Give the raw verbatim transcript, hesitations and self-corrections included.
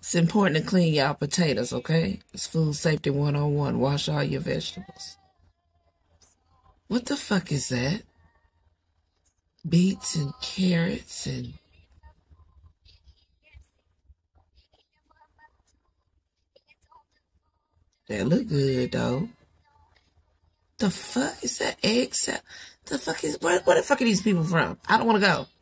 It's important to clean y'all potatoes, okay? It's food safety one oh one. Wash all your vegetables. What the fuck is that? Beets and carrots and... That look good, though. The fuck is that egg salad? The fuck is... Where, where the fuck are these people from? I don't want to go.